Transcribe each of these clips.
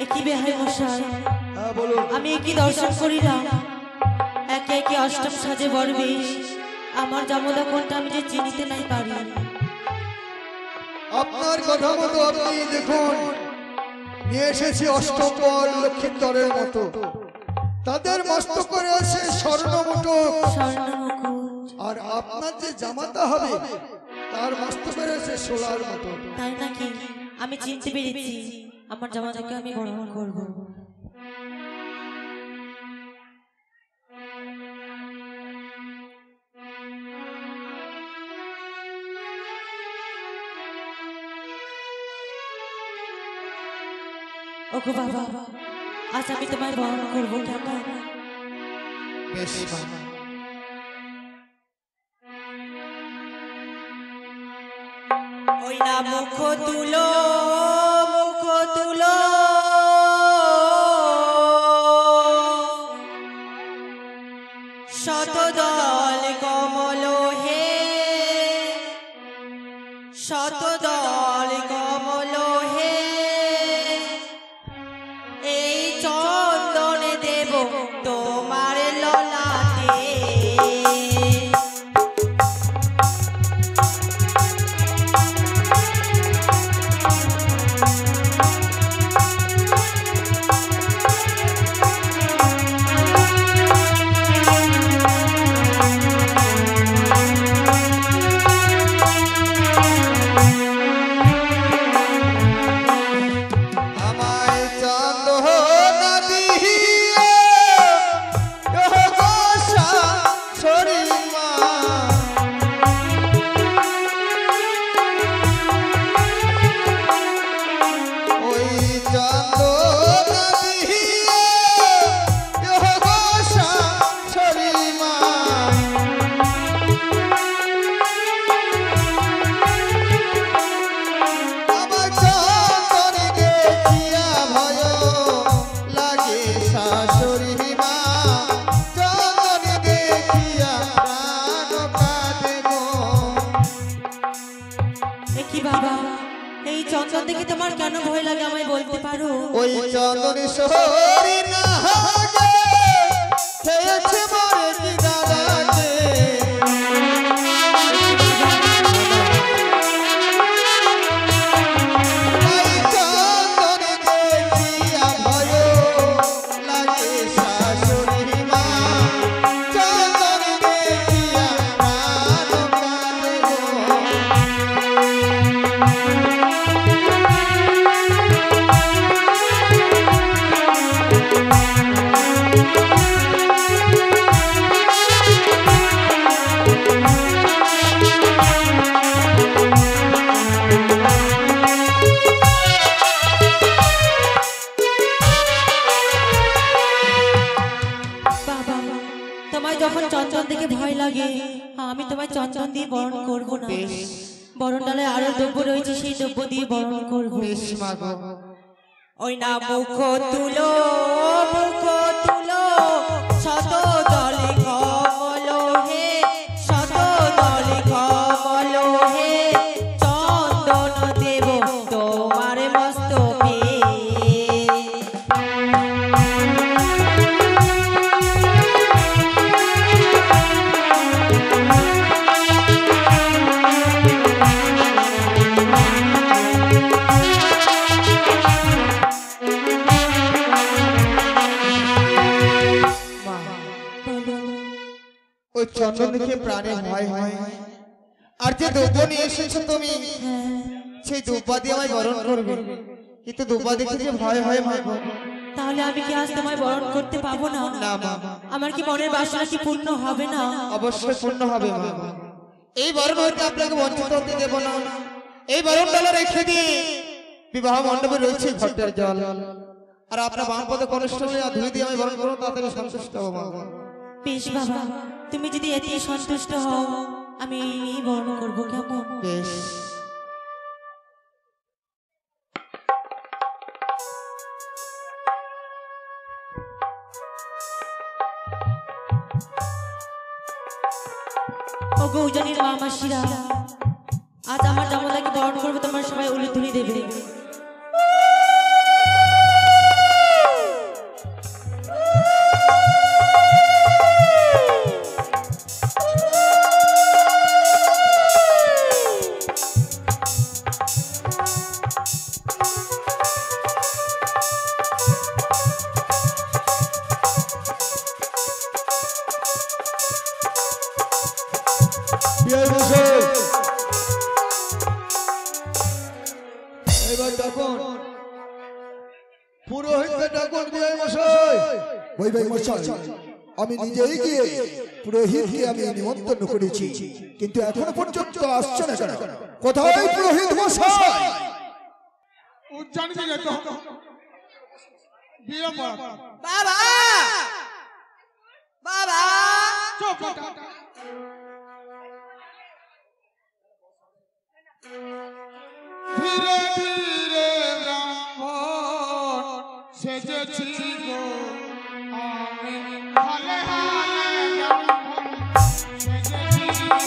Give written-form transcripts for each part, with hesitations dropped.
কি বেহাই মশাই, হ্যাঁ বলুন। আমি কি দর্শন করিলাম একে একে অষ্টম সাজে বরবেশ, আমার জামদা কোনটা আমি যে চিনিতে নাই পারি। আপনার কথা মতো আপনি দেখুন নিয়ে এসেছি অষ্টম বর লক্ষ্মীন্দরের মতো, তাদের মস্তকে আছে স্বর্ণ মুকুট, আর আপনার যে জামাতা হবে তার মস্তকে আছে সোলার মতো। তাই নাকি? আমি চিনতে পেরেছি, আমার জামাতাকে আমি গ্রহণ করব। ওগো বাবা, আজ আমি তোমায় বরণ করবো কেমন? বেশ বাবা। ওই না মুখ তুলো, মুখ তুলো, শতদল কমল হে, শতদল কমল হে, এই চন্দন দেব তোমার ললাটে। ওই চন্দন শরী না হাগে খেয়েছে মরে কি দাদাকে, ওই চন্দন দেখিয়া ভয় লাগে শাশুড়ি মা, চন্দন দেখিয়া প্রাণ কাঁদে গো। চন্দন দেখে ভয় লাগে, আমি তোমায় চন্দন দিয়ে বরণ করবো না, বরণ ডালে আরো দ্রব্য রয়েছে সেই দ্রব্য দিয়ে বরণ করবো। ওই না মুখ তুলো, মুখ তুলো, শত দলে কমল হে, শত দলে কমল হে, চন্দন দেব তোমার মস্তকে। ওই চন্দন দেখে প্রাণে ভয় হয়, আর যে দ্রব্য নিয়ে এসেছো তুমি সেই দ্রব্য দিয়ে আমায় বরণ করবে, কিন্তু দ্রব্য দেখে যে ভয় হয় মা। তাহলে আমি কি আজ তোমায় বরণ করতে পাবো না? না মা। আমার কি মনের বাসনা কি পূর্ণ হবে না? অবশ্যই পূর্ণ হবে মা। এই বরণ হইতে আপনাকে বঞ্চিত হতে দেব না। এই বরণ ডালা রেখে দিয়ে বিবাহ মণ্ডপে রয়েছে ঘটের জল, আর আপনার বাম পদে কনিষ্ঠ হয়ে ধুয়ে দিয়ে আমি বরণ করবো, তাড়াতাড়ি সন্তুষ্ট হবো মা। বেশ বাবা, তুমি যদি এতে সন্তুষ্ট হও আমি বরণ করবো কেমন? বেশ। ওগো উজানির মা মাসিরা, আজ আমার জামাতাকে বরণ করবো, তোমার সবাই উলি তুলি দেবে। এবার ডাকুন পুরোহিতকে ডাকুন বিয়ে মশাই। ওই ভাই মশাই, আমি নিজেই গিয়ে পুরোহিতকে আমি নিমন্ত্রণ করেছি, কিন্তু এখনো পর্যন্ত আসছে না কেন? কোথায় পুরোহিত মশাই? উজ্জানি দিলে তো বিয়ে পড়া বাবা বাবা চুপ ধীরে ধীরে ব্রাহ্মণ সেজেছি গো আমি হালে হালে ব্রাহ্মণ সেজেছি।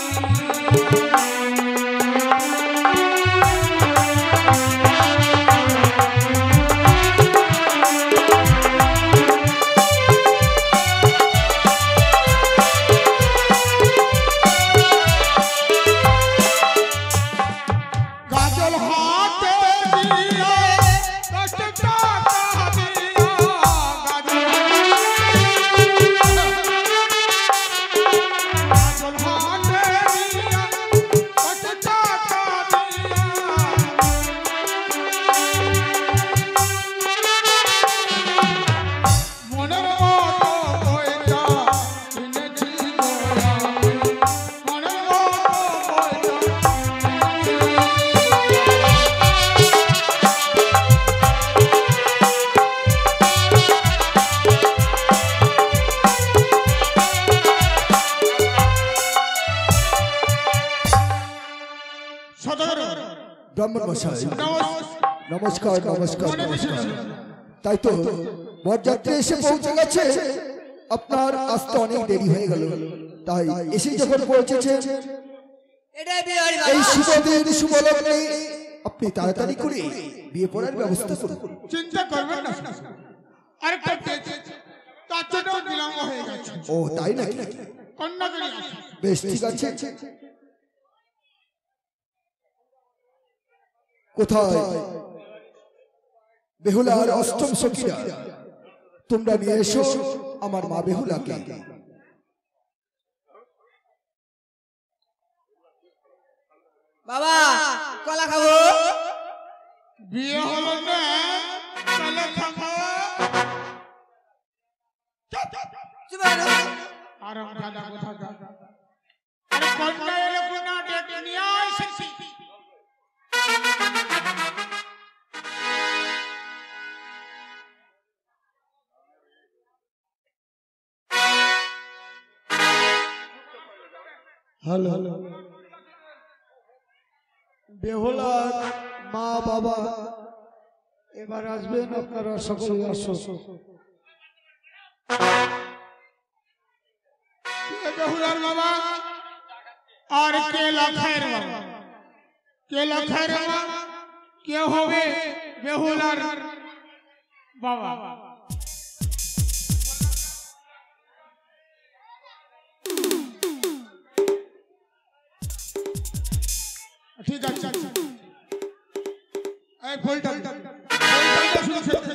ব্রাহ্মণ মশাই নমস্কার নমস্কার নমস্কার। তাই তো বরযাত্রী এসে পৌঁছে গেছে, আপনার আসতে অনেক দেরি হয়ে গেল, তাই এসে যখন পৌঁছেছে এই শুভদিন শুভলগ্নে আপনি তাড়াতাড়ি করে বিয়ে পড়ার ব্যবস্থা করুন। চিন্তা করবেন না, আরেকটা তার জন্য বিলম্ব হয়ে গেছে। ও তাই নাকি? কন্যাকে বেশ ঠিক আছে। কোথায় বেহুলার অষ্টম সখীরা? তোমরা নিয়ে এসো আমার মা বেহুলাকে। বাবা কলা খাবো। বিয়ে হলো না তাহলে খাবো। আর দাদা কোথা দাদা আরে কন্যা এলো কোনা ডেকে নিয়ে আসছি। হ্যালো, বেহুলার মা বাবা এবার আসবেন, আপনারা সকলে আসো। বেহুলার বাবা আর কে লখায়ের বাবা? কে লখায়ের বাবা? কে হবে বেহুলার বাবা? ঠিক আছে এই ফুলটা শুনে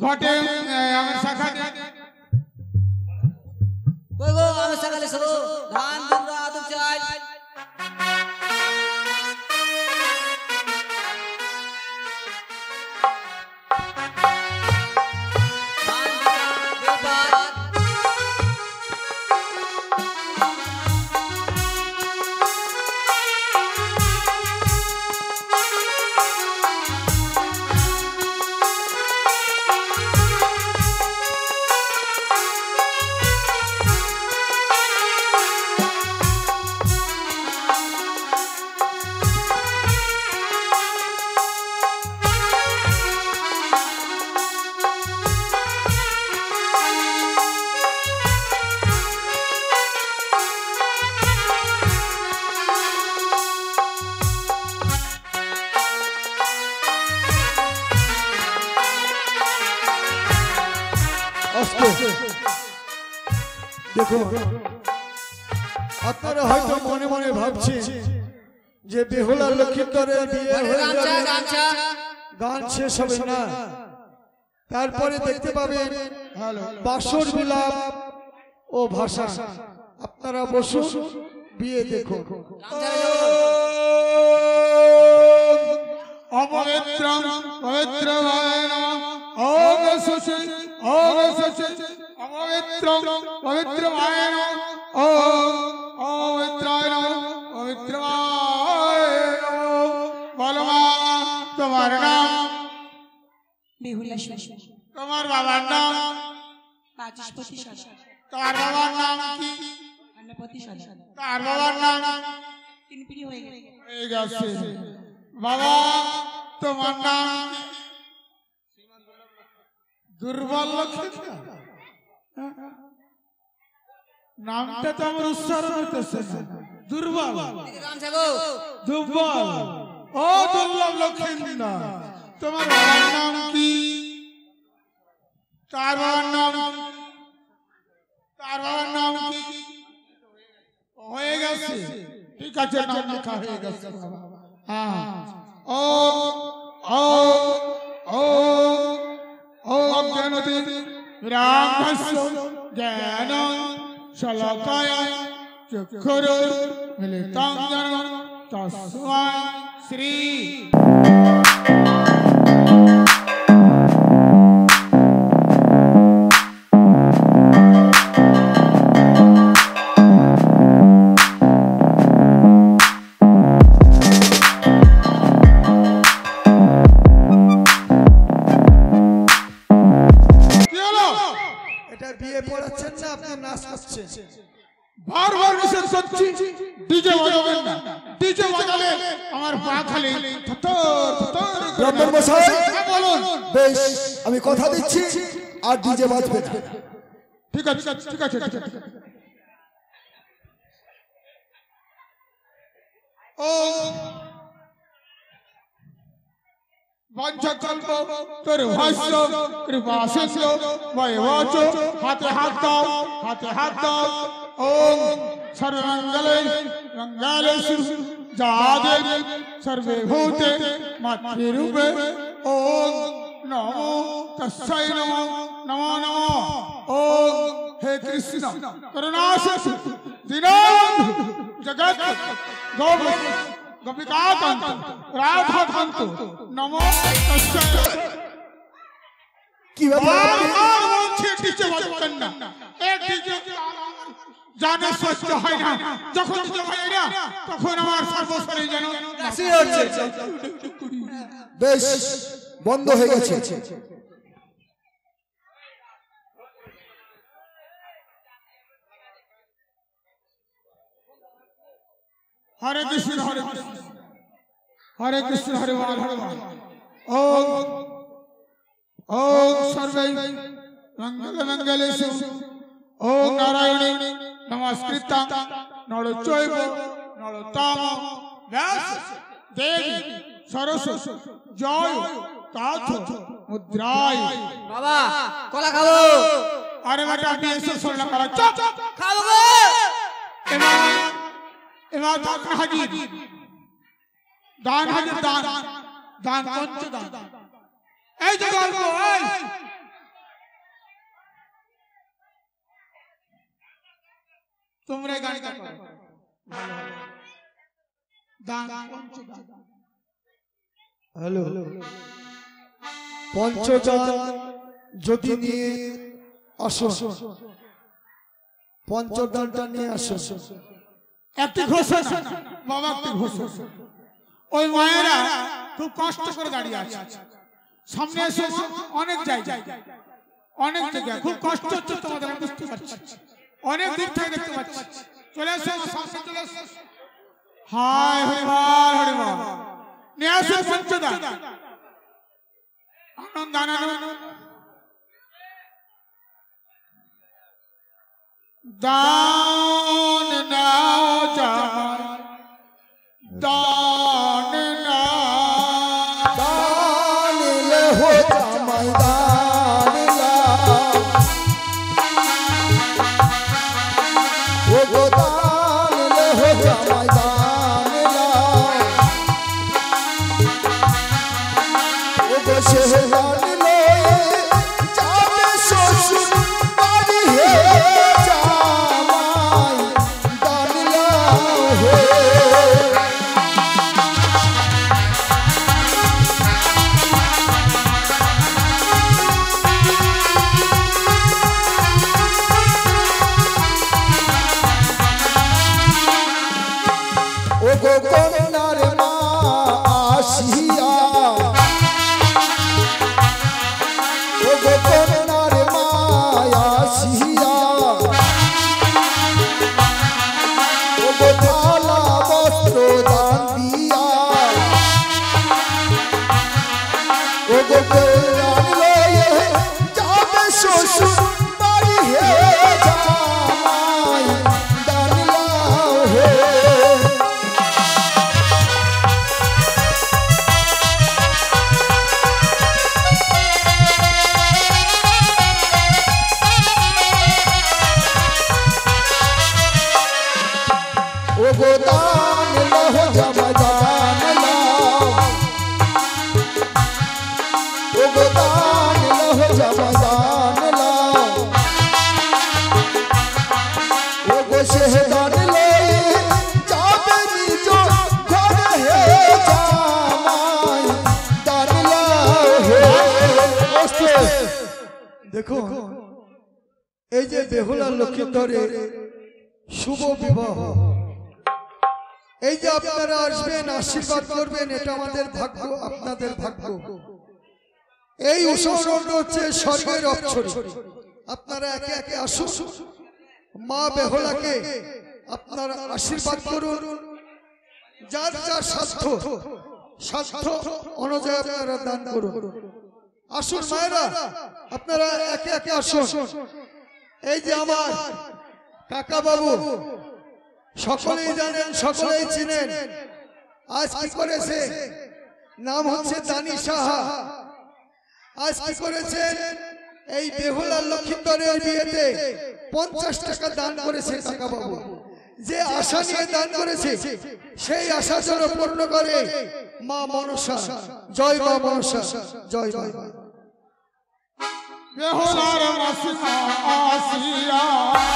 ঘটে আমার শাখা কই গো আমি সকালে শুরু ধান দুমরা আদম চাই দেখো আপনারা হয়তো মনে মনে ভাবছেন যে বেহুলা লক্ষিন্দরের বিয়ে হয়ে যাবে, গান শেষ হবে না, তারপরে দেখতে পাবেন বাসর বিলাপ ও ভাষা। আপনারা বসুন, বিয়ে দেখো। অপবিত্র পবিত্র ওম সুচি ওম সুচি অপবিত্র পবিত্র ওম পবিত্রায় পবিত্রায় বলো মা তোমার নাম? বেহুলা তোমার বাবার নাম? বাচস্পতি সদা। তোমার বাবার নাম কি? অন্নপতি সদা। তার বাবার নাম? তিনি পিড়ি হয়ে গেছে। বাবা তোমার নাম? দুর্বল লক্ষিন্দর। নামটা তো আমার উচ্চারণ হইতেছে না। দুর্বল দুর্বল ও দুর্লভ লক্ষিন্দর। তোমার বাবার নাম কি? তার বাবার নাম? তার বাবার নাম কি? হয়ে গেছে, ঠিক আছে, নাম লেখা হয়ে গেছে। ও ও ও ও জ্ঞানতি রামস্য জ্ঞান শলাকায় চক্ষুর মিলিতং জ্ঞান তস্मै শ্রী। বারবার নিষেধ করছি, ডিজে বাজাবেন না। ডিজে বাজালে আমার পা খালি ব্রাহ্মণ মশাই, বলুন। বেশ, আমি কথা দিচ্ছি আর ডিজে বাজবে না। ঠিক আছে ঠিক আছে ঠিক আছে। ও বঞ্চকল্প তোর ভাষ্য কৃপা সিন্ধু বয়বচ হাতে হাত দাও, হাতে হাত দাও। ওম সর্বমঙ্গলে মঙ্গলেষু যাদে সর্বে ভূতে মাতৃরূপে ওম নমো তস্मै নমো নমো নমো। ওম হে কৃষ্ণ করুণা সিন্ধু দীনবন্ধু জগৎ গোপিকাকান্ত রাধাকান্ত নমো তস্मै। কি ব্যাপার? জানে সহ্য হয় না, যখন হয় না তখন আমার সর্বশরীর যেন বেশ, বন্ধ হয়ে গেছে। হরে কৃষ্ণ হরে কৃষ্ণ হরে কৃষ্ণ হরে বল হরে বল। ওম ওম সর্বে মঙ্গল মঙ্গলেষু ওম নারায়ণে নমস্কৃত্যং নরচৈব নরোত্তম ব্যাস দেবী সরস্বতী জয় কাঠ মুদ্রায়। বাবা কলা খাবো। আরে বেটা আপনি এসে শোনা করা চপ খাবো গো। এবার দান হাজির, দান হাজির, দান দান পঞ্চ দান। এই যে গল্প তোমরা এই গানটা করো ভালো হবে। দান পঞ্চদান। হ্যালো পঞ্চদান যদি নিয়ে আসো, পঞ্চদানটা নিয়ে আসো। একটি ঘোষণা বাবা, একটি ঘোষণা। ওই মায়েরা খুব কষ্ট করে দাঁড়িয়ে আছে, সামনে এসে অনেক জায়গায় অনেক জায়গায় খুব কষ্ট হচ্ছে তোমাদের, আমি বুঝতে পারছি। অনেক দূর থেকে দেখতে পাচ্ছি। চলে এসো সামনে, চলে এসো। হায় হরিবল হরিবল, নিয়ে আসো পঞ্চদান। আনন্দ আনন্দ। দান নাও জামাই, দান নাও, দান লেহো জামাই দান লাও, ও গো দান লেহো জামাই দান লাও, ও গো সে দান লয়ে যাবে শ্বশুর বাড়ি হে জামাই দান লাও হে। ও গো কন্যার মা আসিয়া, ও গো কন্যার মা আসিয়া, ও গো থালা বস্ত্র দান দিয়া, ও গো কন্যার লয়ে যাবে শ্বশুর বাড়ি হে জামাই দান লাও হে। ও গো দান লহো জামাই দান লাও, ও গো দান লহো জামাই দান লাও, ও গো সে দান লয়ে যাবে নিজ ঘরে হে জামাই দান লাও হে। দেখো এই যে বেহুলা লক্ষ্মীধরের শুভ বিবাহ, এই যে আপনারা আসবেন আশীর্বাদ করবেন, এটা আমাদের ভাগ্য, আপনাদের ভাগ্য। এই উৎসব হচ্ছে স্বর্গের অপ্সরী। আপনারা একে একে আসুন, মা বেহুলাকে আপনারা আশীর্বাদ করুন, যার যার সাধ্য অনুযায়ী আপনারা দান করুন। আসুন মায়েরা, আপনারা একে একে আসুন। এই যে আমার কাকা বাবু, সকলেই জানেন, সকলেই চিনেন। আজ কি করেছে, নাম হচ্ছে দানি সাহা। আজ কি করেছেন, এই বেহুলা লক্ষ্মীধরের বিয়েতে 50 টাকা দান করেছে কাকা বাবু। যে আশা নিয়ে দান করেছে সেই আশা যেন পূর্ণ করে মা মনসা। জয় মা মনসা, জয় মা। বেহুলার মাসিমা আসিয়া,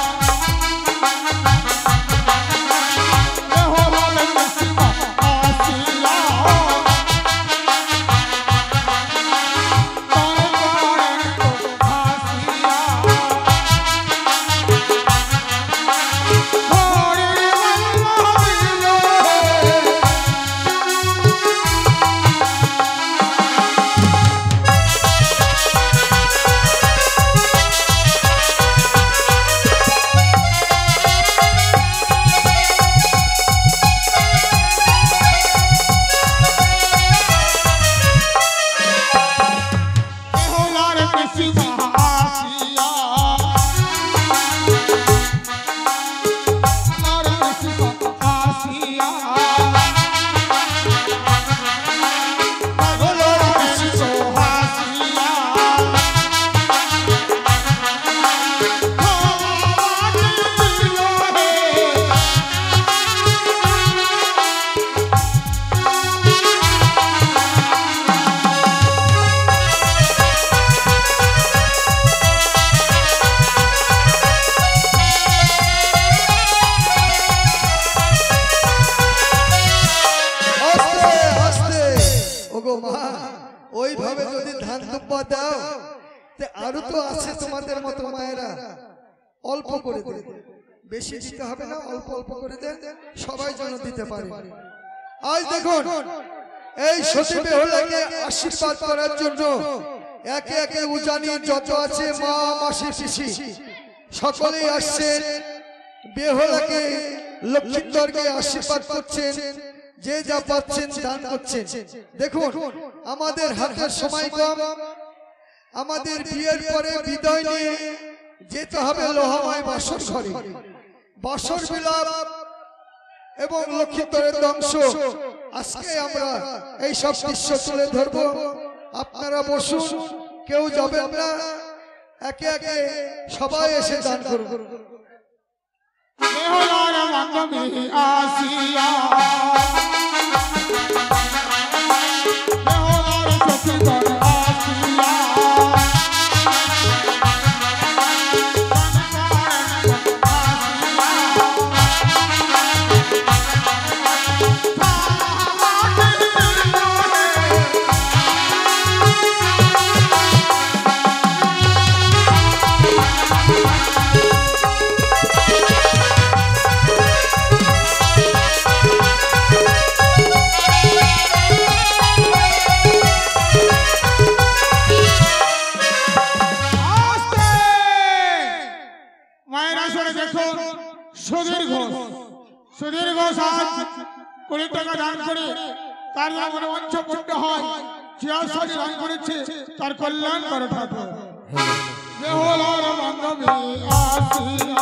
বেহুলার মাসিমা আসিয়া, বা দাও, আরো তো আছে তোমাদের মতো মায়েরা, অল্প করে দেন, বেশি দিতে হবে না, অল্প অল্প করে দেন, সবাই যেন দিতে পারে। আজ দেখুন এই সতী বেহুলাকে আশীর্বাদ করার জন্য একে একে উজানি যত আছে মা মাসি পিসি সকলেই আসছেন, বেহুলাকে লক্ষ্মীন্দরকে আশীর্বাদ করছেন, যে যা পাচ্ছেন দান করছেন। দেখুন আমাদের হাতের সময় কম, আমাদের বিয়ের পরে বিদায় নিয়ে যেতে হবে লোহাময় বাসর ঘরে, বাসর বিলাপ এবং লক্ষ্মীন্দরের ধ্বংস। আজকে আমরা এই সব দৃশ্য তুলে ধরবো, আপনারা বসুন, কেউ যাবেন না, একে একে সবাই এসে দান করুন। বেহুলার মাধ্যমে আসিয়া বেহুলার সতীগণ আসিয়া সুধীর ঘোষ 20 টাকা দান করে তার মনে মঞ্চ পূর্ণ হয়, 66 দান করেছে তার কল্যাণ করে ঠাকুর। বেহুলার মাধ্যমে আসিয়া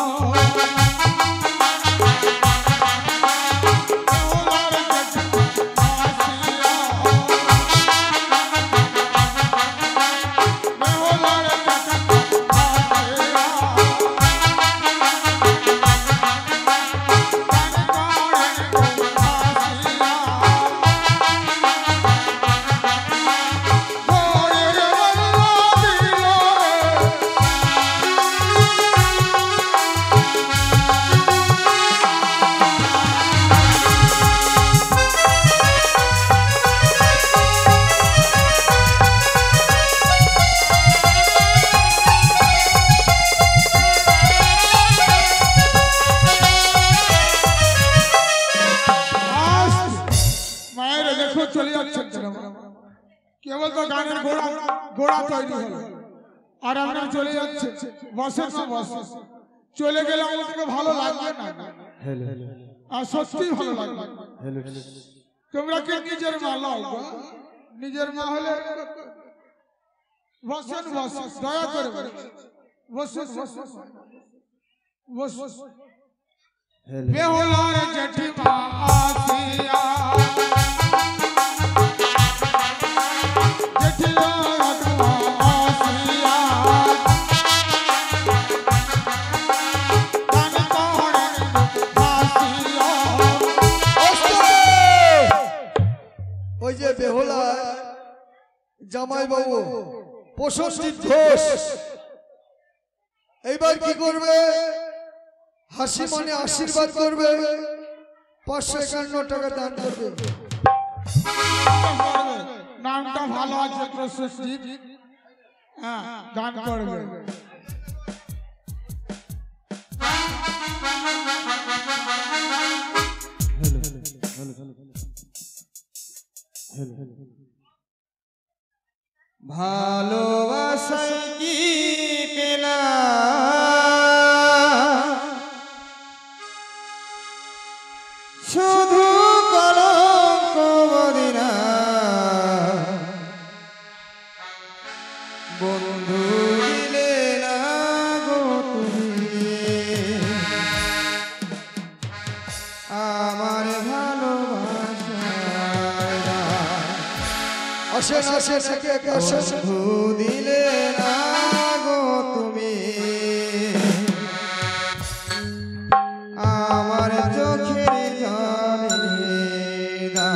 কেবল তো গানের গোড়া তৈরি হলো, আর আপনার চলে যাচ্ছে বসেন না, বসে চলে গেলে আমাকে ভালো লাগবে না, আর সত্যি ভালো লাগবে। তোমরা কে নিজের মা লও, নিজের মা হলে বসেন, বসেন দয়া করে বসেন, বসেন। বেহুলার জেঠিমা আসিয়া ওই যে বেহুলা জামাই বাবু প্রসেনজিৎ ঘোষ এইবার কি করবে? হাসি মনে আশীর্বাদ করবে, 551 টাকা দান করবে। নামটা ভালো আছে প্রসেনজিৎ, হ্যাঁ দান করবে। ভালোবাসায় কি পেলা শুধু কলঙ্ক মদিনা, বন্ধু দিলে না গো তুমি আমার ভালোবাসা, আসেন আসেন একে একে আসেন। বন্ধু দিলে না গো তুমি আমার চোখের জলে না,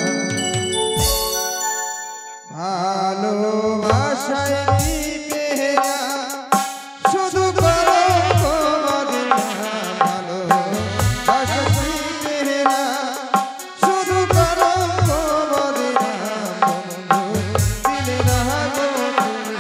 ভালোবাসায় কি পেলা শুধু কলঙ্ক মদিনা, ভালোবাসা কি পেলা শুধু কলঙ্ক মদিনা, বন্ধু দিলে না গো তুমি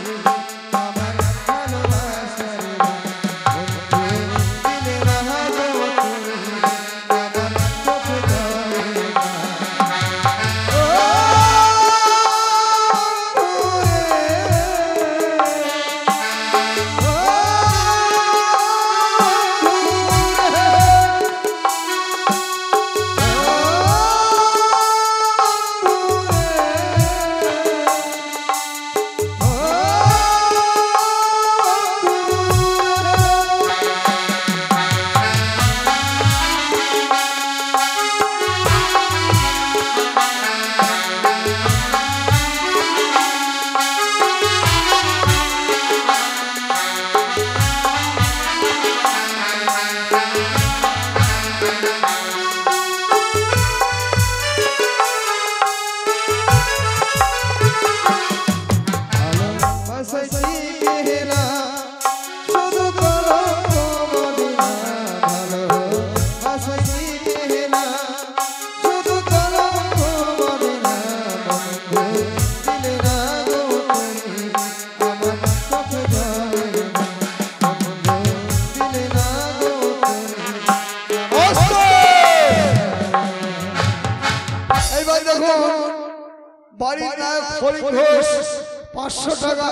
বাড়ির নায়ক ফরিদ ঘোষ 500 টাকা।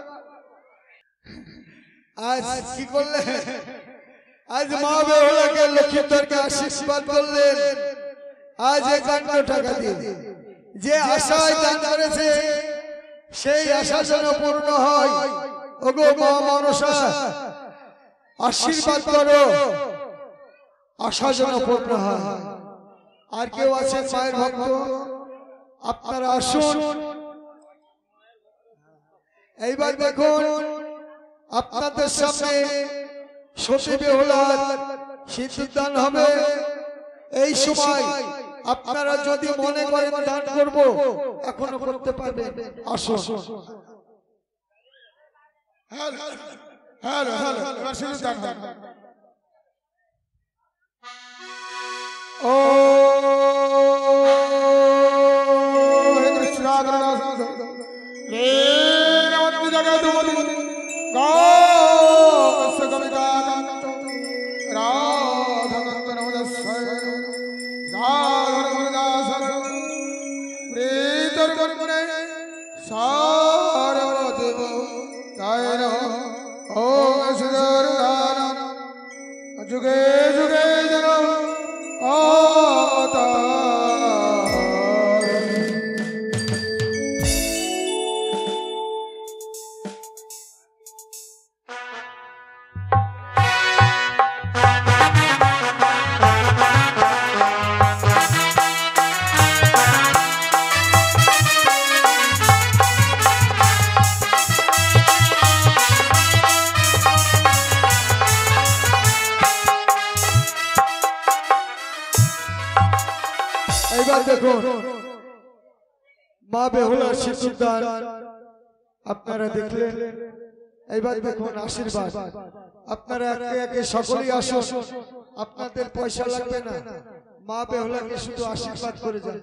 আজ কি করলে? আজ মা বেহুলাকে লক্ষ্মীন্দরকে আশীর্বাদ করলেন আজ 51 টাকা দিয়ে। যে আশায় দান করেছে সেই আশা যেন পূর্ণ হয়। ওগো মা মনসা আশীর্বাদ করো, আশা যেন পূর্ণ হয়। আর কেউ আছেন মায়ের ভক্ত? আপনারা আসুন। এইবার দেখুন আপনাদের সামনে সতী বেহুলার সিদ্ধান্ত হবে। এই সময় আপনারা যদি মনে করেন দান করব এখনো করতে পারবেন। আসুন। হ্যালো হ্যালো হ্যালো, এবার শুরু দান হবে। ও কৃষ্ণ রে নমঃ জগদ্গুরু গাস্য কবিতা রাধাকান্ত নমস্কার রাধারমণদাস প্রেতর কর্মণে সারবদেব তায়ন ওম সুদর্শন যুগে যুগে যেন এইবার দেখুন মা বেহুলার সিদ্ধান্ত আপনারা দেখলেন। এইবার দেখুন আশীর্বাদ। আপনারা একে একে সকলেই আসুন। আপনাদের পয়সা লাগবে না, মা বেহুলাকে শুধু আশীর্বাদ করে যান।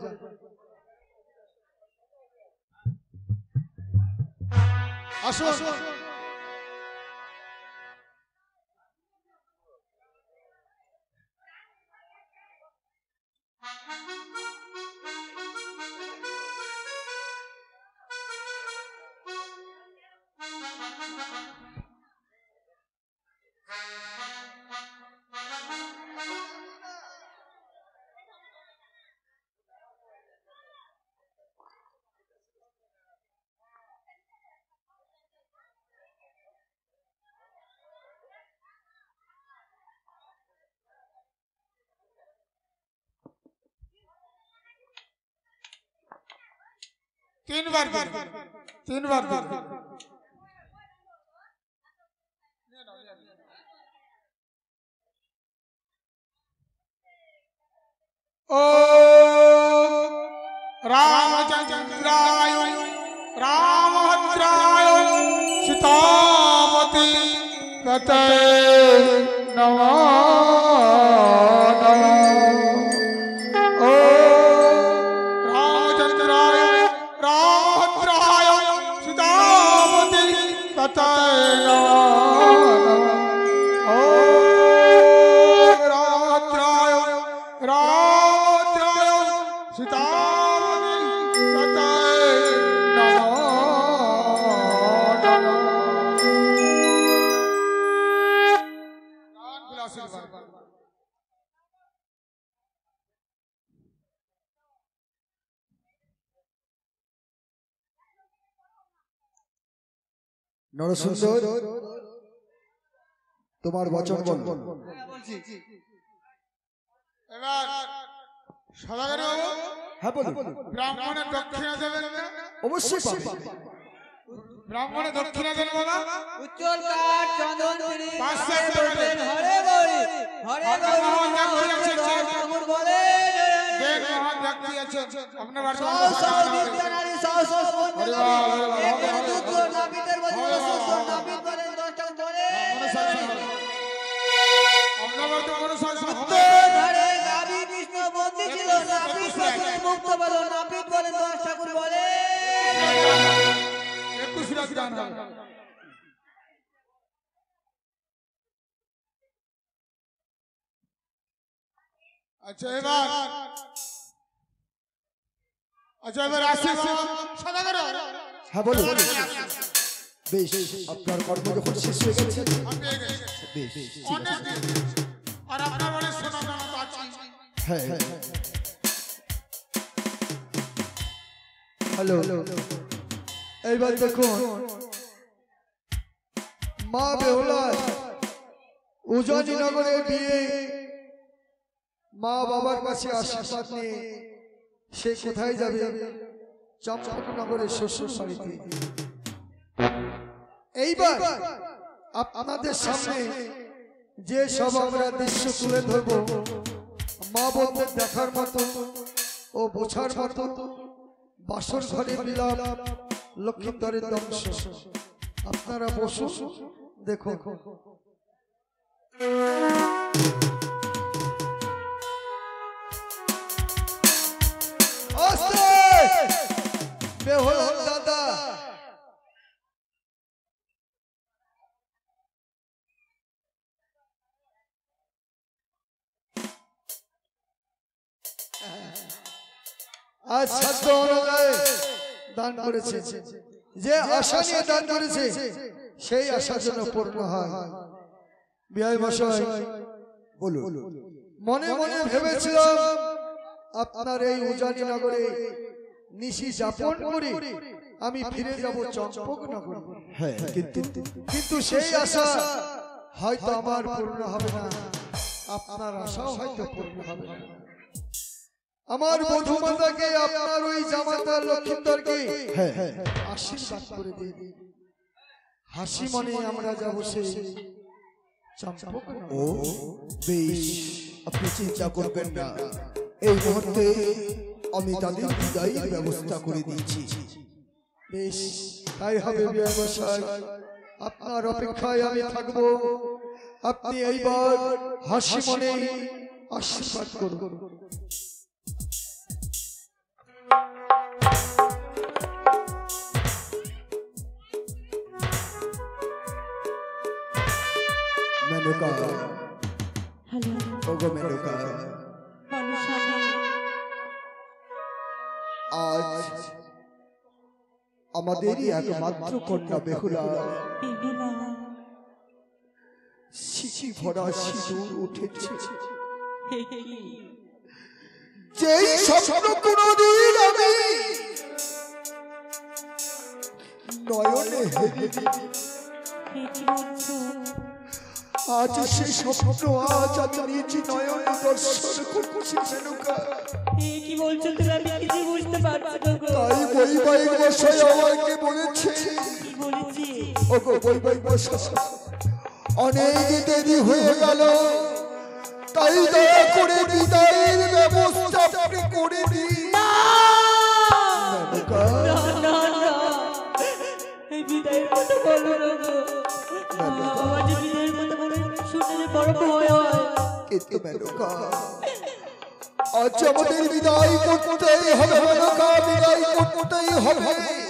আসুন। তিনবার তিনবার ও রামচন্দ্রায় রামভদ্রায় সীতাপতি পতে নমঃ ও রামচন্দ্রায় রামভদ্রায় সীতাপতি পতে নমঃ ও রামভদ্রায় রামভদ্রায় সীতাপতি পতে নমঃ নরসুন্দর তোমার বচন বল। এবার সদাগর বাবু, হ্যাঁ বলুন। ব্রাহ্মণের দক্ষিণা দেবেন না? অবশ্যই পাবে। ব্রাহ্মণের দক্ষিণা দেন বাবা। উজ্জ্বল কাঠ চন্দন তিনি 500 টাকা দেন। হরে গৌরী হরে গৌরী ঠাকুর বলে দেন মহান ব্যক্তি আছে আপনার বাড়িতে সৌ সৌ দিব্যা নারী সৌ সৌ বন্দনা এক দুধ নাপিতের বদলে সুস্থ নাপিত বলেন 10 টাকা বলে আপনার বাড়িতে কোনো সমস্যা হবে উত্তর ধারে গাবি কৃষ্ণ বন্দী ছিল নাপিত প্রথমে মুক্ত বলো নাপিত বলেন 10 ঠাকুর বলে 21 রাত গান হবে। আচ্ছা এবার আচ্ছা এবার আসি সদাগর। হ্যাঁ বলুন। বেশ, আপনার কর্ম যখন শেষ হয়ে গেছে বেশ, অনেক আর আপনার অনেক সোনা দানা তো আছে। হ্যাঁ হ্যালো, এইবার দেখুন মা বেহুলা উজানি নগরে বিয়ে মা বাবার কাছে আশীর্বাদ নিয়ে সে কোথায় যাবে? চম্পকনগরের শ্বশুর বাড়িতে। এইবার আপনাদের সামনে যে সব আমরা দৃশ্য তুলে ধরব মা বোনদের দেখার মতো ও বোঝার মতো, বাসর ঘরে বিলাপ লক্ষ্মীন্দরের দংশ। আপনারা বসুন, দেখো। বেহুলা দাদা আজ সাধ্য অনুযায়ী দান করেছে, যে আশা নিয়ে দান করেছে সেই আশার জন্য পূর্ণ হয়। বিআই মশাই বলুন, মনে মনে ভেবেছিলাম আপনার এই উজানি নগরে নিশি যাপন করে আমি ফিরে যাব চম্পকনগর। হ্যাঁ, কিন্তু সেই আশা হয়তো আমার পূর্ণ হবে না, আপনার আশাও হয়তো পূর্ণ হবে না। আমার বধূমাতাকে আপনার ওই জামাতা লক্ষ্মীন্দরকে আশীর্বাদ করে দিন। হাসি মনে আমরা যাব সেই চম্পকনগর। ও বেশ, আপনি চিন্তা করবেন না, এই মুহূর্তে আমি তাদের বিদায়ের ব্যবস্থা করে দিচ্ছি। বেশ, তাই হবে বিআই মশাই, আপনার অপেক্ষায় আমি থাকবো। আপনি এইবার হাসি মনে আশীর্বাদ করুন। মেনকা, হ্যালো ওগো মেনকা, আজ আমাদেরই একমাত্র কন্যা বেহুলা শিশি ভরা সিঁদুর উঠেছে। যেই স্বপ্ন কোনদিন আমি নয়নে হেরে, আজ সে স্বপ্ন আজ আমি নিজ নয়নে দর্শন করছি। মেনকা, কি বলছো তুমি? আমি কিছু বুঝতে পারছি না গো। তাই বৈবাহিক মশাই আমাকে বলেছে। কি বলেছি? ওগো বৈবাহিক মশাই, অনেক দেরি হয়ে গেল, তাই দয়া করে বিদায়ের ব্যবস্থা আপনি করে দিন। মেনকা, না না, এই বিদায়ের কথা বলো না গো। আমার যে বিদায়ের কথা বলে শুনলে বড় ভয় হয়। কিন্তু মেনকা, আজ আমাদের বিদায় করতেই হবে। মেনকা, বিদায় করতেই হবে।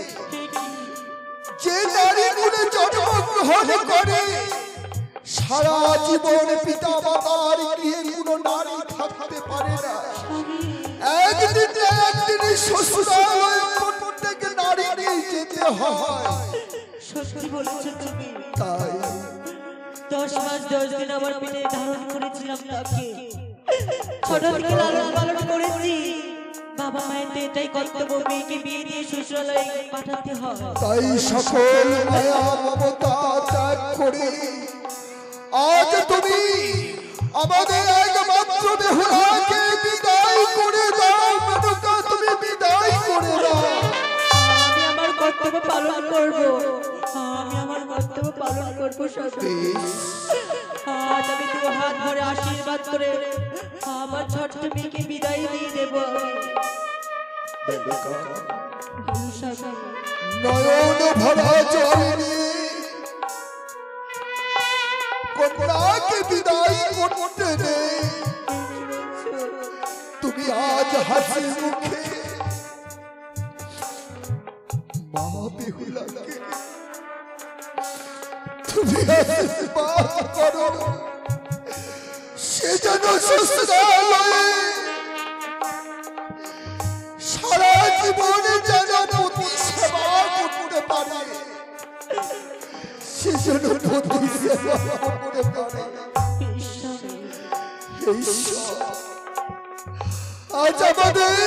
যে নারী গুণে জন্মগ্রহণ করে সারা জীবন পিতা মাতার গৃহে কোনো নারী থাকতে পারে না। একদিন না একদিন শ্বশুরালয়ে প্রত্যেক নারীকে যেতে হয়। সত্যি বলেছো তুমি। তাই 10 মাস 10 দিন আমার পেটে ধারণ করেছিলাম তাকে, ছোট থেকে লালন পালন করেছি। বাবা মায়ের তো এটাই কর্তব্য, মেয়েকে বিয়ে দিয়ে শ্বশুরালয়ে পাঠাতে হয়। তাই সকল মায়া মমতা ত্যাগ করে আজ তুমি আমাদের একমাত্র বেহুলাকে বিদায় করে দাও। মেনকা, তুমি বিদায় করে দাও। আমি আমার কর্তব্য পালন করব, আমি আমার কর্তব্য পালন করব সত্যি। আজ আমি দু হাত ভরে আশীর্বাদ করে আমার ছোট্ট মেয়েকে বিদায় দিয়ে দেব। নয়ন ভরা জল নিয়ে কন্যাকে বিদায় করতে নেই। তুমি আজ হাসি মুখে মা বেহুলাকে তুমি আশীর্বাদ করো, সে যেন শ্বশুরালয়ে সারা জীবন নদী সেবা করতে পারে। ঈশ্বর, আজ আমাদের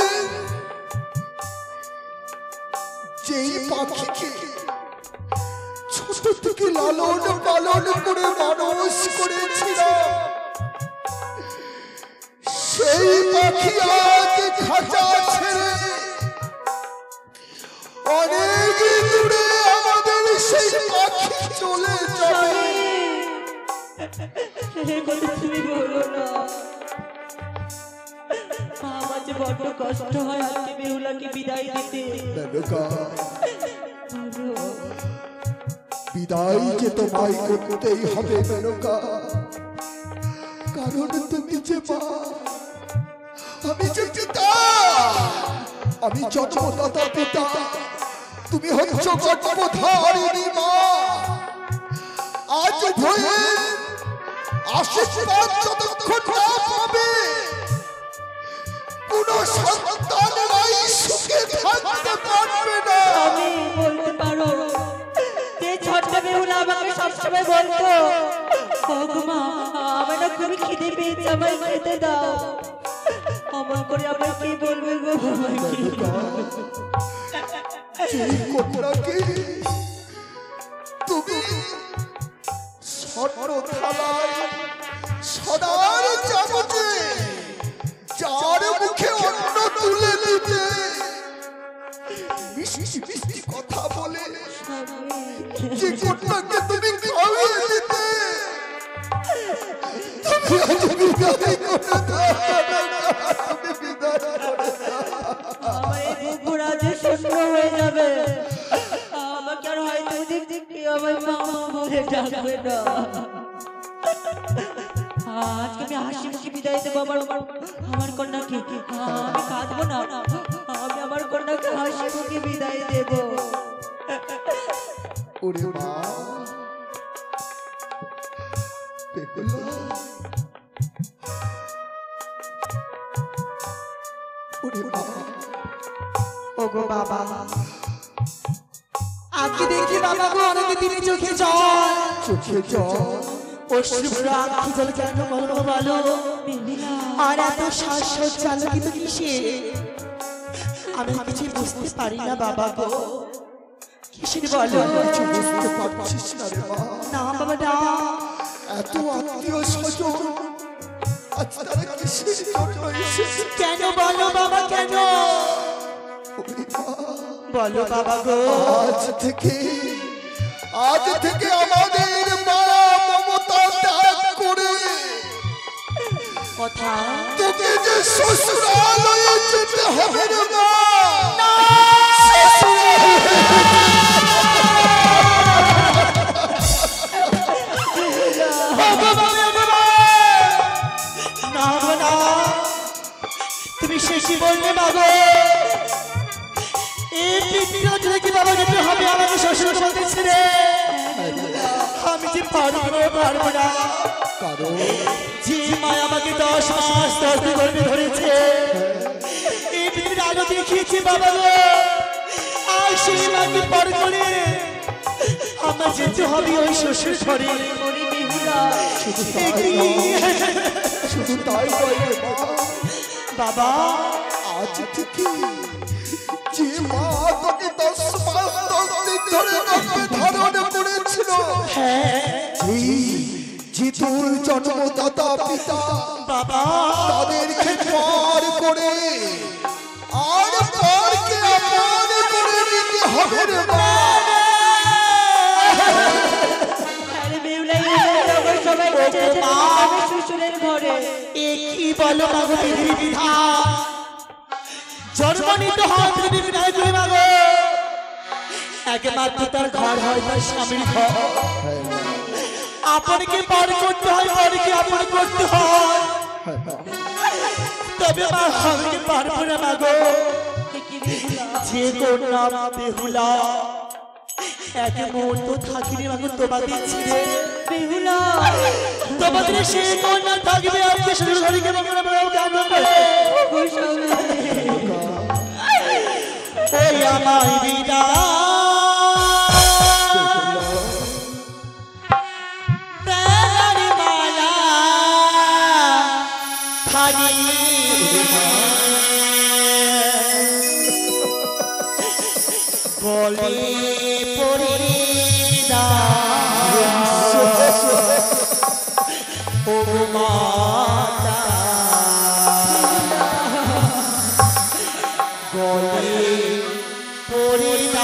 যেই পাখিকে ছোট থেকে লালন পালন করে মানুষ করেছিলাম, সেই পাখি আজ খাঁচা ছেড়ে অনেক দূরে আমাদের সেই পাখি চলে যাবে। তুমি বলো না, আমার যে বড্ড কষ্ট হয় আজকে বেহুলাকে বিদায় দিতে। বিদায় যে তোমায় করতেই হবে মেনকা, কারণ তুমি যে মা, আমি যে পিতা, আমি জন্মদাতা পিতা, তুমি হচ্ছ গর্ভধারিণী মা। আজ ভয়ে আশীর্বাদ যতক্ষণ না পাবে কোন সন্তান নাই সুখে থাকতে পারবে না। আমি বলতে পারো যে ছোট্ট বেহুলা আমাকে সবসময় বলতো, ওগো মা আমার না খুবই খিদে পেয়েছে, আমায় খেতে দাও। অমন করে আমায় কি বলবে গো, আমায় কি কন্যাকে তুমি স্বর্ণ থালায় সদার চামচে যার মুখে অন্ন তুলে দিতে, মিষ্টি মিষ্টি কথা বলে যে কন্যাকে তুমি খাওয়িয়ে দিতে, তুমি আজ বিদায় করে দাও, তুমি বিদায় করে দাও। আমার এই বুকুর আজ শূন্য হয়ে যাবে, আমাকে আর হয়তো দেখতে আমার মা বলে ডাকবে না। আজকে আমি হাসি মুখে বিদায় দেবো আমার কন্যাকে, আমি কাঁদবো না, আমি আমার কন্যাকে হাসি মুখে বিদায় দেবো। ওরে মা, বেহুলা, ওরে মা, ওগো বাবা, আজকে দেখি বাবা গো অনেক দিনে চোখে জল, চোখে জল, অশ্রুভরা আঁখি জল কেন বলো বলো, আর এত শ্বাস চালো কিন্তু কিসে, আমি কিছু বুঝতে পারি না বাবা গো, কিসের বলো, কিছু বুঝতে পারছিস না রে মা। না বাবা না, এত আত্মীয় স্বজন আজ তারা কিসের জন্য এসেছে? কেন বলো বাবা কেন, ওরে মা, বলো বাবা গো, আজ থেকে আমাদের মা মমতা ত্যাগ করে কথা তোকে যে শ্বশুরালয়ে যেতে হবে রে মা। তুমি শেষই বললে বাবা, এই পৃথিবীতে কি বাবা যেতে হবে আমাকে শ্বশুর বলতে ছেড়ে, আমি যে পারবো না, কারণ যে মা আমাকে 10 মাস 10 দিন গর্ভে ধরেছে, এই পৃথিবীর আলো দেখিয়েছে বাবা গো, আর সেই মাকে পর করে আমার যেতে হবে ওই শ্বশুর ঘরে। শুধু তাই নয় রে মা, বাবা আজ থেকে যে মা তোকে 10 মাস 10 দিন ধরে গর্ভে ধারণ করেছিল, যে তোর জন্মদাতা পিতা বাবা তাদেরকে পার করে আর পারকে আপন করে নিতে হবে রে মা। শ্বশুরের ঘরে কি বলো মাগো পৃথিবী বিধা, জন্মনিত হয় পৃথিবী নাই করে মাগো, একমাত্র তার ঘর হয় তার স্বামীর ঘর, আপনকে পার করতে হয়, পরকে আপন করতে হয়, তবে মা আমি পারবো না মাগো, যে কন্যা বেহুলা এক মুহূর্ত থাকিনি মাগো তোমাদের ছেড়ে, বেহুলা তোমাদের সেই কন্যা থাকবে আজকে শ্বশুর ঘরে কেন ওই আমায় বিদায় খানি বলে পড়ি না ও মাতা বলে পড়ি না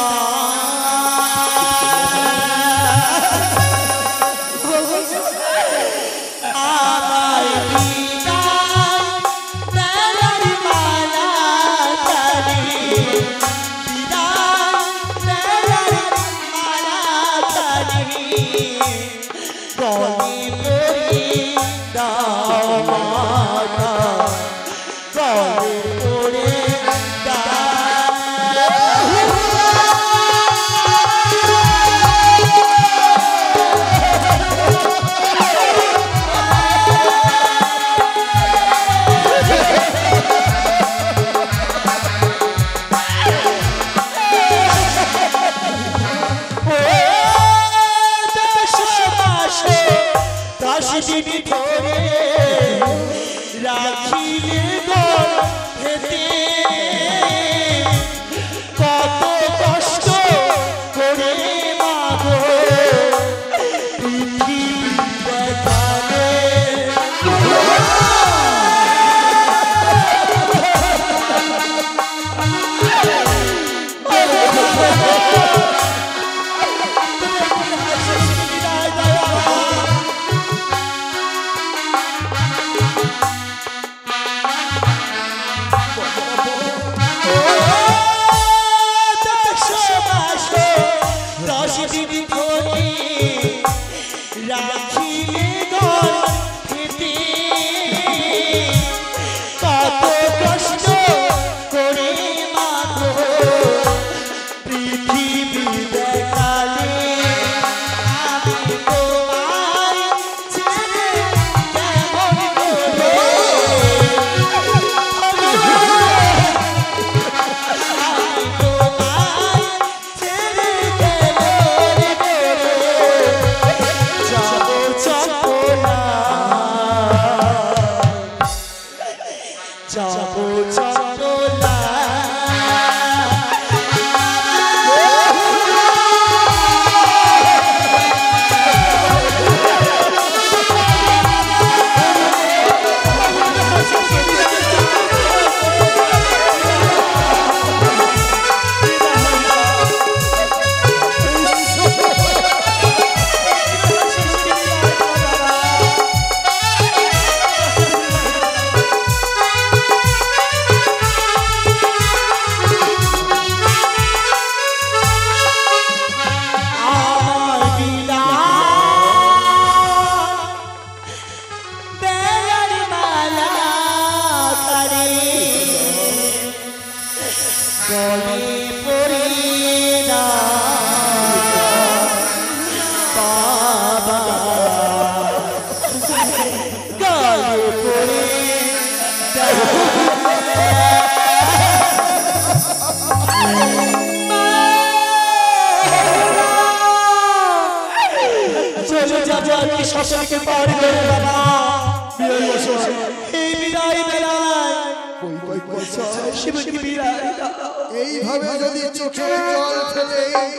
এইভাবে যদি চোখে জল ফেলে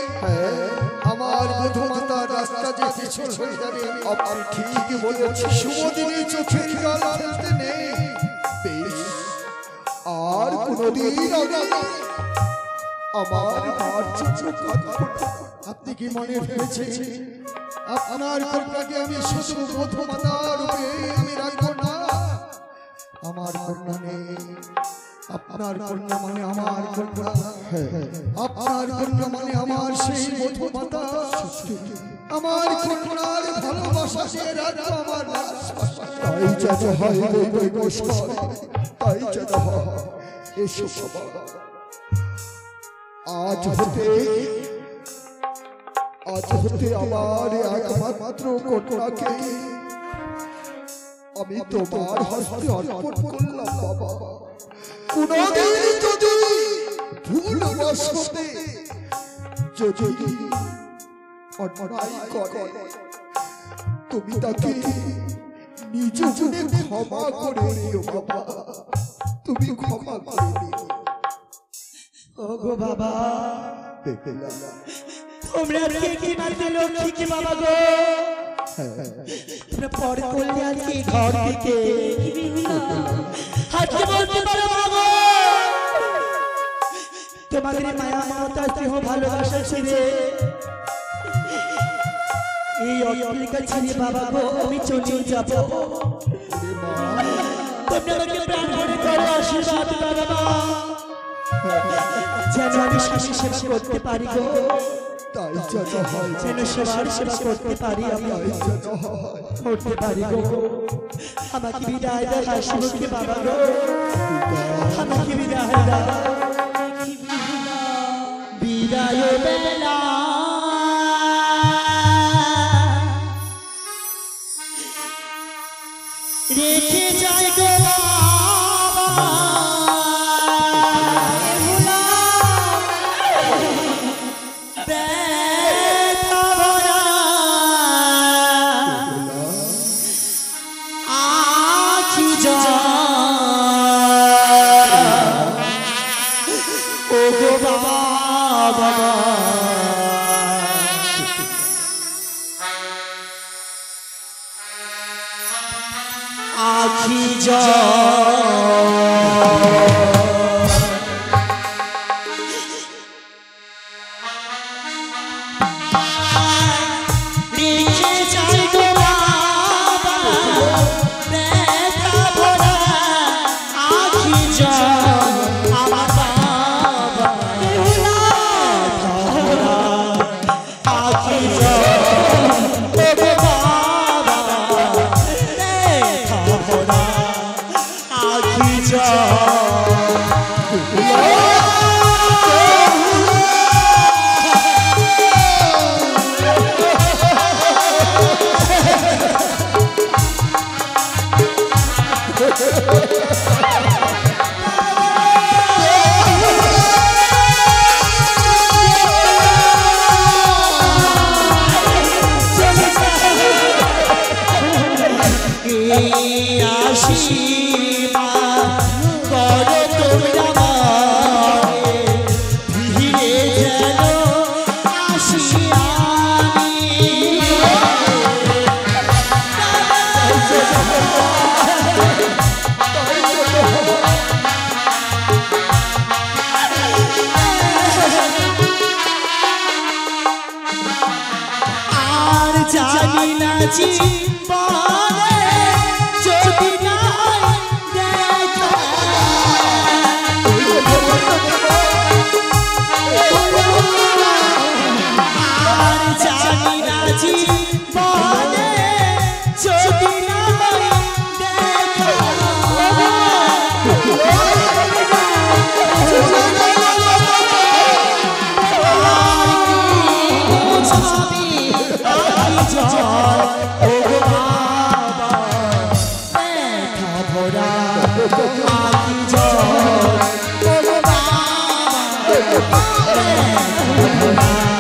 আমার বধূমাতা রাস্তা যে পিছল হয়ে যাবে। আপনি ঠিকই বলেছেন, শুভদিনে চোখে জল ফেলতে নেই। বেশ, আর কোনদিন আমি আমার মার চোখে কাঁদব না। আপনি কি মনে ভেবেছেন আপনার কন্যাকে আমি শুধু বধূমাতা রূপে আমি রাখবো না? আমার কন্যা নেই, আপনার কন্যা মানে আমার কন্যা, আপনার কন্যা মানে আমার সেই বধূমাতা। আমার কন্যার ভালোবাসা সে রাখবো আমার। তাই যেন হয় বৈবস্কর, তাই যেন হয়। এসো বাবা, আজ হতে আমার একমাত্র কন্যাকে আমি তোমার হস্তে অর্পণ করলাম বাবা। কোনদিন যদি ভুলবশতে যদি অন্যায় করে তুমি তাকে নিজ গুণে ক্ষমা করে দিও বাবা, তুমি ক্ষমা করে দিও। ওগো বাবা, দেখলাম তোমরা কে কি মারতে লক্ষ্মী কি বাবা গো, তোমরা পর করলে আর কি ঘর থেকে হাতে বলতে পারো বাবা, তোমাদের মায়া মমতা স্নেহ ভালোবাসা ছেড়ে এই অট্টালিকা ছেড়ে বাবা গো আমি চলে যাব। তোমরা আমাকে প্রাণ ভরে করো আশীর্বাদ বাবা, যেন আমি স্বামী সেবা করতে পারি গো, তাই যেন হয়, যেন সেবার সেবা করতে পারি, আমি তাই যেন হয়। করতে পারি গো। আমাকে বিদায় দাও হাসি মুখে বাবা গো, আমাকে বিদায় দাও। বিদায় বেলা রেখে যাই গো বাবা, ব্যথা ভরা আখি জল, ও গো বাবা বাবা, আখি রেখে যাই গো বাবা, ব্যথা ভরা আখি জল, আমার বাবা ব্যথা ভরা আখি জল, ও গো বাবা ব্যথা ভরা আখি আশীর্বাদ করো তোমরা আমারে, ধীরে যেন আসি আমি। আর জানি না জীবনে যদি নাই দেখা, আর জানি না জীবনে যদি নাই দেখা, ছবি আখি জল, ও গো বাবা ব্যথা ভরা আখি জল, ও গো বাবা ব্যথা ভরা